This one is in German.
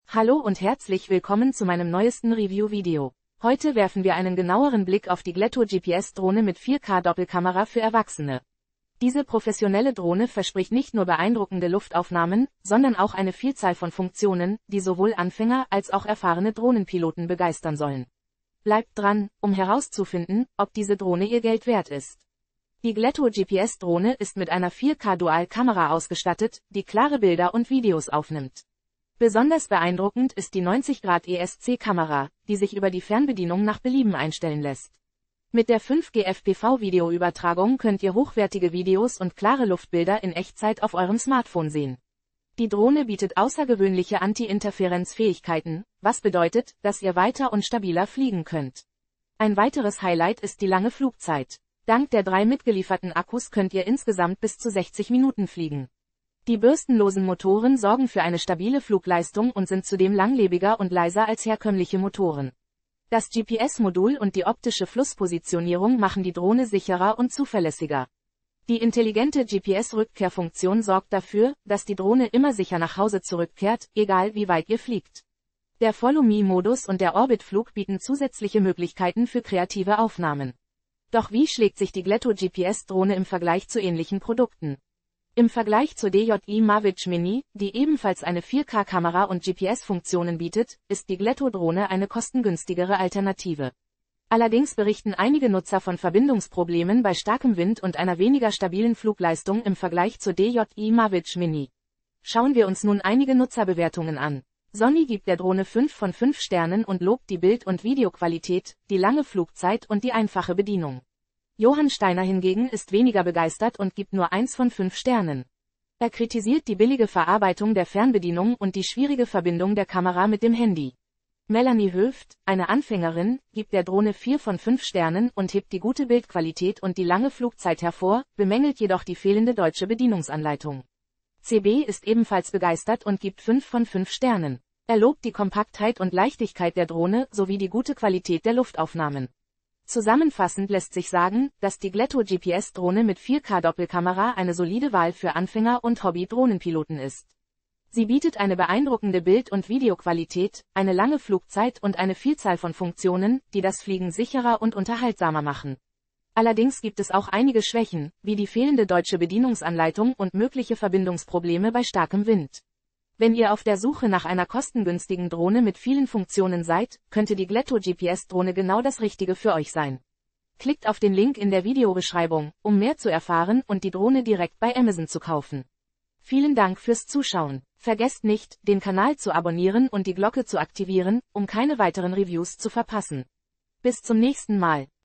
Hallo und herzlich willkommen zu meinem neuesten Review-Video. Heute werfen wir einen genaueren Blick auf die Gletto GPS-Drohne mit 4K-Doppelkamera für Erwachsene. Diese professionelle Drohne verspricht nicht nur beeindruckende Luftaufnahmen, sondern auch eine Vielzahl von Funktionen, die sowohl Anfänger als auch erfahrene Drohnenpiloten begeistern sollen. Bleibt dran, um herauszufinden, ob diese Drohne ihr Geld wert ist. Die Gletto GPS-Drohne ist mit einer 4K-Dual-Kamera ausgestattet, die klare Bilder und Videos aufnimmt. Besonders beeindruckend ist die 90° ESC-Kamera, die sich über die Fernbedienung nach Belieben einstellen lässt. Mit der 5G FPV-Videoübertragung könnt ihr hochwertige Videos und klare Luftbilder in Echtzeit auf eurem Smartphone sehen. Die Drohne bietet außergewöhnliche Anti-Interferenz-Fähigkeiten, was bedeutet, dass ihr weiter und stabiler fliegen könnt. Ein weiteres Highlight ist die lange Flugzeit. Dank der 3 mitgelieferten Akkus könnt ihr insgesamt bis zu 60 Minuten fliegen. Die bürstenlosen Motoren sorgen für eine stabile Flugleistung und sind zudem langlebiger und leiser als herkömmliche Motoren. Das GPS-Modul und die optische Flusspositionierung machen die Drohne sicherer und zuverlässiger. Die intelligente GPS-Rückkehrfunktion sorgt dafür, dass die Drohne immer sicher nach Hause zurückkehrt, egal wie weit ihr fliegt. Der Follow-Me-Modus und der Orbitflug bieten zusätzliche Möglichkeiten für kreative Aufnahmen. Doch wie schlägt sich die Gletto GPS-Drohne im Vergleich zu ähnlichen Produkten? Im Vergleich zur DJI Mavic Mini, die ebenfalls eine 4K-Kamera und GPS-Funktionen bietet, ist die Gletto-Drohne eine kostengünstigere Alternative. Allerdings berichten einige Nutzer von Verbindungsproblemen bei starkem Wind und einer weniger stabilen Flugleistung im Vergleich zur DJI Mavic Mini. Schauen wir uns nun einige Nutzerbewertungen an. Sonny gibt der Drohne 5 von 5 Sternen und lobt die Bild- und Videoqualität, die lange Flugzeit und die einfache Bedienung. Johann Steiner hingegen ist weniger begeistert und gibt nur 1 von 5 Sternen. Er kritisiert die billige Verarbeitung der Fernbedienung und die schwierige Verbindung der Kamera mit dem Handy. Melanie Höft, eine Anfängerin, gibt der Drohne 4 von 5 Sternen und hebt die gute Bildqualität und die lange Flugzeit hervor, bemängelt jedoch die fehlende deutsche Bedienungsanleitung. CB ist ebenfalls begeistert und gibt 5 von 5 Sternen. Er lobt die Kompaktheit und Leichtigkeit der Drohne sowie die gute Qualität der Luftaufnahmen. Zusammenfassend lässt sich sagen, dass die Gletto GPS-Drohne mit 4K-Doppelkamera eine solide Wahl für Anfänger und Hobby-Drohnenpiloten ist. Sie bietet eine beeindruckende Bild- und Videoqualität, eine lange Flugzeit und eine Vielzahl von Funktionen, die das Fliegen sicherer und unterhaltsamer machen. Allerdings gibt es auch einige Schwächen, wie die fehlende deutsche Bedienungsanleitung und mögliche Verbindungsprobleme bei starkem Wind. Wenn ihr auf der Suche nach einer kostengünstigen Drohne mit vielen Funktionen seid, könnte die Gletto GPS-Drohne genau das Richtige für euch sein. Klickt auf den Link in der Videobeschreibung, um mehr zu erfahren und die Drohne direkt bei Amazon zu kaufen. Vielen Dank fürs Zuschauen. Vergesst nicht, den Kanal zu abonnieren und die Glocke zu aktivieren, um keine weiteren Reviews zu verpassen. Bis zum nächsten Mal.